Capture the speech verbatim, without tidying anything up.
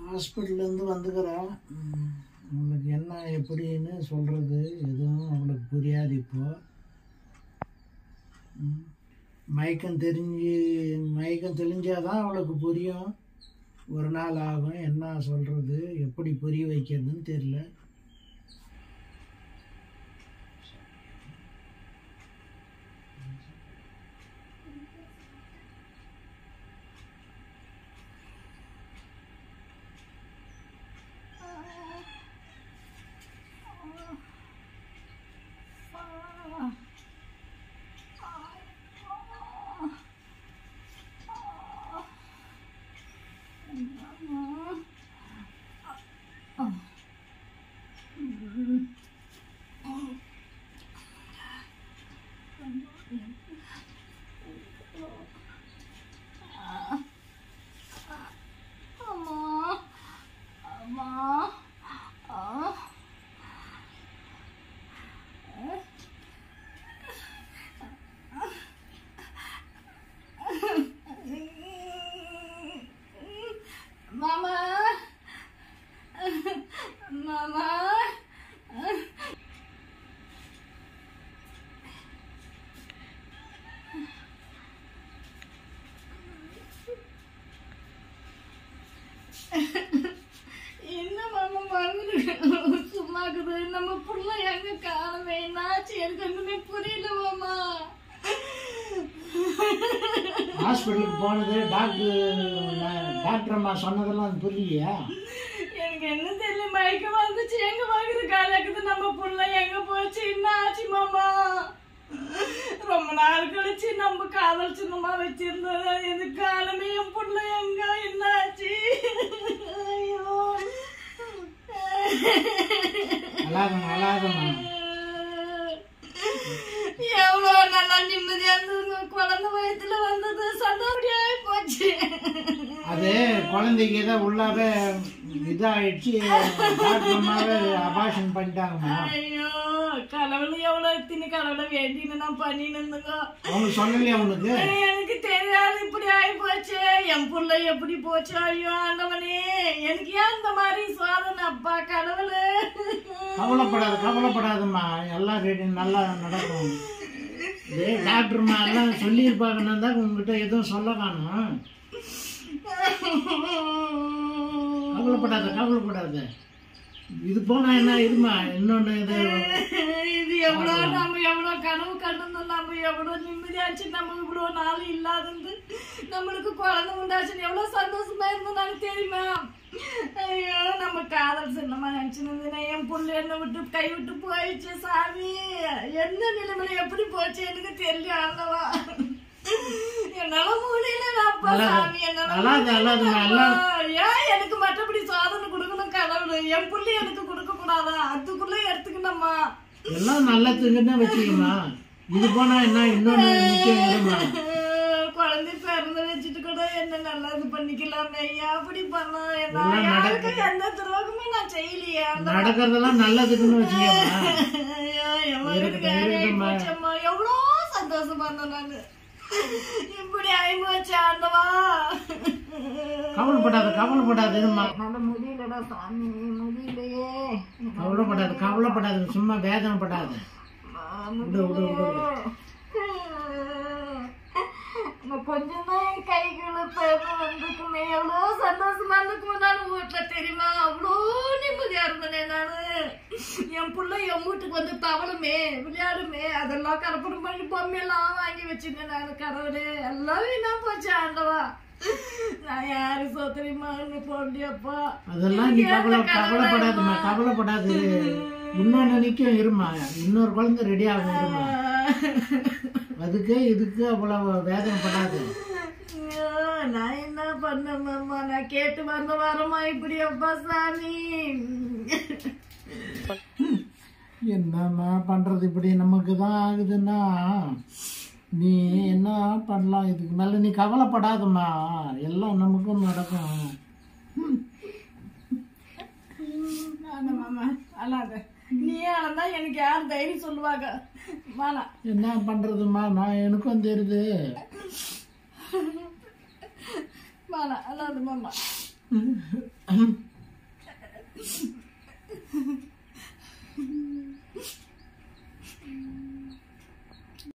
ஹாஸ்பிட்டல்லேருந்து வந்துக்கிறேன். உங்களுக்கு என்ன எப்படின்னு சொல்கிறது எதுவும் அவங்களுக்கு புரியாது. இப்போது மயக்கம் தெரிஞ்சு மயக்கம் தெளிஞ்சால் தான் அவளுக்கு புரியும். ஒரு நாள் ஆகும். என்ன சொல்கிறது, எப்படி புரிய வைக்கிறதுன்னு தெரியல. Mama, Mama. என்ன மாமா மறந்துட்டு சும்மாக்குது. நம்ம புள்ள எங்க காலமே என்னாச்சு எனக்கு ஒண்ணுமே புரியல மாமா. ஹாஸ்பிட்டலுக்கு போனது டாக்டர் டாக்டர் அம்மா சொன்னதெல்லாம் புரியலையா? எனக்கு என்ன தெரியல, மயக்கம் வந்துச்சு. எங்க வாங்குது காலக்குது. நம்ம புள்ள எங்க போச்சு, என்ன ஆச்சு மாமா? ரொம்ப நாள் கழிச்சு நம்ம காதல் சின்னமா வச்சிருந்தோம். எது காலமே என் புள்ள எங்க என்ன ஆச்சு? ஐயோ அழாதம்மா அழாதம்மா. எவ்வளோ நல்லா நிம்மதியா இருந்ததுங்க. குழந்தை வயத்துல வந்தது சந்தோஷமாயி போச்சு. அது குழந்தைக்கு ஏதோ உள்ளாவே இதாகிடுச்சு. டாக்டர் அம்மாவே அபாஷன் பண்ணிட்டாங்கம்மா. ஐயோ கடவுள் எவ்வளவு எத்தினு கடவுளை வேண்டின்னு நான் பண்ணின்னு இருந்தேங்க. அவங்க சொல்லலையா உனக்கு? எனக்கு தெரியாது இப்படி ஆகி போச்சு. என் புள்ள எப்படி போச்சு. ஐயோ ஆண்டவனே, எனக்கு ஏன் இந்த மாதிரி சோதனை அப்பா கடவுள். கவலைப்படாது கவலைப்படாதம்மா, எல்லாம் ரெடி நல்லா நடக்கும். இது டாக்டர்மா எல்லாம் சொல்லியிருப்பாங்கன்னா தான் உங்ககிட்ட எதுவும் சொல்ல காணும். கவலைப்படாத கவலைப்படாத. இது போனா என்ன இருமா இன்னொன்னு இது இது எவ்வளோ நம்ம எவ்வளோ கனவு கண்டிருந்தோம். நம்ம எவ்வளோ நிம்மதியாச்சு. நம்ம இவ்வளோ நாள் இல்லாதது நம்மளுக்கு குழந்தை உண்டாச்சுன்னு எவ்வளோ சந்தோஷமா இருந்தோம் தெரியுமா? ஐயோ நம்ம காதல் சின்னமா நினைச்சுன்னு என் புள்ள என்ன விட்டு கை விட்டு போயிடுச்சு. சாமி என்ன நிலைமையில எப்படி போச்சு எனக்கு தெரியல. ஆண்டவா என்னால முடியல. சாமி என்னால ஏன் எனக்கு மற்றபடி சோதனை கொடுக்கணும் கடவுள். என் புள்ளி எனக்கு கொடுக்க கூடாதா? அதுக்குள்ள எடுத்துக்கணும்மா. எல்லாம் நல்லதுன்னு வச்சுக்கமா. இது போனா என்ன இன்னொன்னு நிச்சயம் குழந்தை பிறந்த வச்சுட்டு கூட என்ன நல்லா இது பண்ணிக்கலாமே. அப்படி பண்ண யாருக்கு எந்த துரோகமே நான் செய்யலையே. நடக்கிறதெல்லாம் நல்லதுக்குன்னு வச்சுக்கமா. எவ்வளோ சந்தோஷமா இருந்தேன் நானு. இப்படி ஆயிப்போச்சு ஆண்டவா. கவலைப்படாத கவலைப்படாது. என்னால முடியலடா சாமி, முடியலையே. கவலைப்படாது கவலைப்படாது, சும்மா வேதனைப்படாது. கொஞ்சம் தான் என் கைகளை வந்துக்குமே. எவ்வளோ சந்தோஷமா இருந்துக்குமே நான் வீட்டுல தெரியுமா. அவ்வளோ நிம்மதியா இருந்தேனே நானு. என் புள்ள என் வீட்டுக்கு வந்து தவளுமே விளையாடுமே அதெல்லாம் கற்பனை பண்ணி பொம்மையெல்லாம் வாங்கி வச்சுங்க. நான் கடவுளே எல்லாம் வீணா போச்சு ஆண்டவா. நான் யாரு சோதரிமா போண்டியப்பா. அதெல்லாம் நீ கவலை கவலைப்படாதுமா கவலைப்படாது. இன்னொன்னு நிக்கும் இருமா. இன்னொரு குழந்தை ரெடி ஆகும் இருமா. அதுக்கு இதுக்கு அவ்வளவு வேதனைப்படாது. நான் என்ன பண்ணம்மா? நான் கேட்டு வந்த வாரமா இப்படி அப்பா சாமி. என்னம்மா பண்றது? இப்படி நமக்கு தான் ஆகுதுன்னா நீ என்ன பண்ணலாம்? இதுக்கு மேல நீ கவலைப்படாதம்மா, எல்லாம் நமக்கும் நடக்கும். மாமா அல்லாத நீ அழந்தா எனக்கு யார் தைரியம் சொல்லுவாங்க? மாலா என்ன பண்றதுமா, நான் எனக்கும் தெரியுது. மாலா அல்லாத மாமா ம்